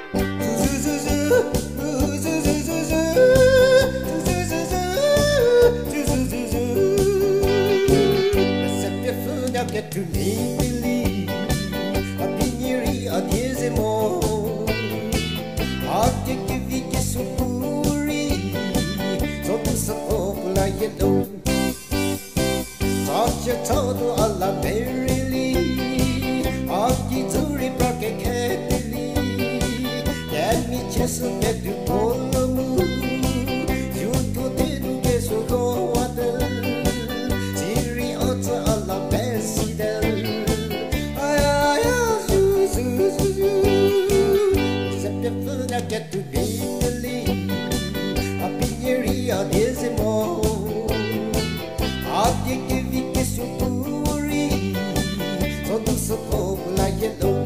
Get to me believe a piniri a diezemo a give you supuri so to support la yellow such a total alla verily a gizuri bracket catily let me just get to Polomu you to do get so go water Siri ota alla get to be believe a piniri a diezemo a give you supuri so to support la yellow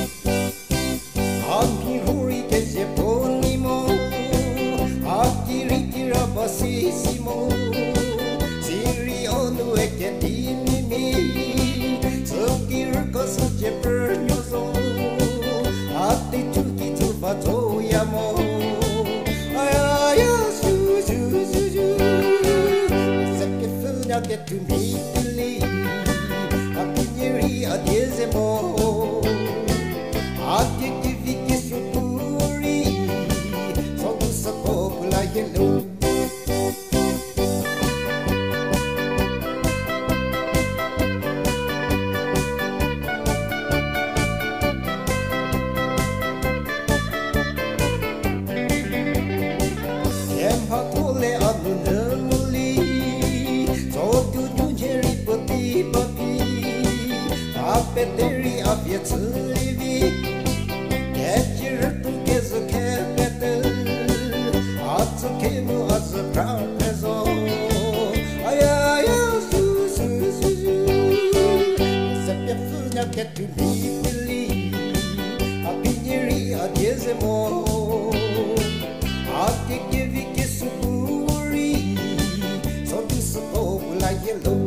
a pinuri que se ponimo a kiritira basissimo Siri onu e che dimmi so kirko so che pernoso a te tutti tu fatto amo ay ZuZu se che funa get to me believe a piniri a diezemo a give you supuri so to support la yellow Methaneilie Jütakhrie, get your together so can better. As a cable, as a proud as all. Ay, ZuZu. Set your food now, get to me believe. A piniri a diezemo. A give you kiss supuri. So to support like yellow.